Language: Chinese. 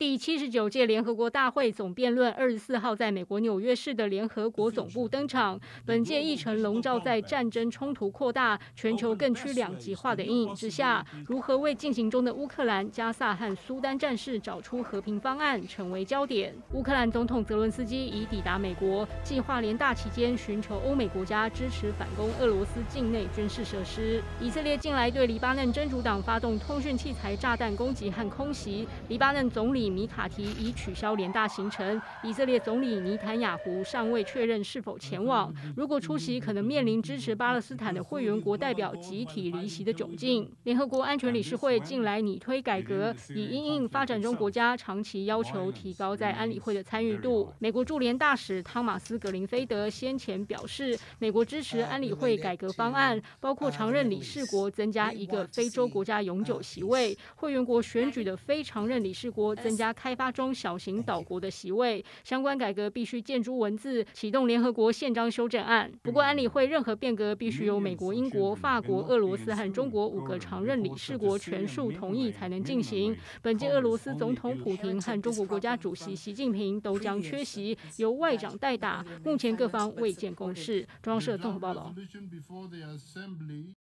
第79届联合国大会总辩论24号在美国纽约市的联合国总部登场。本届议程笼罩在战争冲突扩大、全球更趋两极化的阴影之下，如何为进行中的乌克兰、加萨和苏丹战事找出和平方案，成为焦点。乌克兰总统泽伦斯基已抵达美国，计划联大期间寻求欧美国家支持反攻俄罗斯境内军事设施。以色列近来对黎巴嫩真主党发动通讯器材炸弹攻击和空袭，黎巴嫩总理米卡提已取消联大行程，以色列总理尼坦雅胡尚未确认是否前往。如果出席，可能面临支持巴勒斯坦的会员国代表集体离席的窘境。联合国安全理事会近来拟推改革，以因应发展中国家长期要求提高在安理会的参与度。美国驻联大使汤马斯·格林菲德先前表示，美国支持安理会改革方案，包括常任理事国增加一个非洲国家永久席位，会员国选举的非常任理事国增加开发中小型岛国的席位。相关改革必须见诸文字，启动联合国宪章修正案。不过，安理会任何变革必须由美国、英国、法国、俄罗斯和中国5个常任理事国全数同意才能进行。本届俄罗斯总统普廷和中国国家主席习近平都将缺席，由外长代打。目前各方未见共识。中央社综合报道。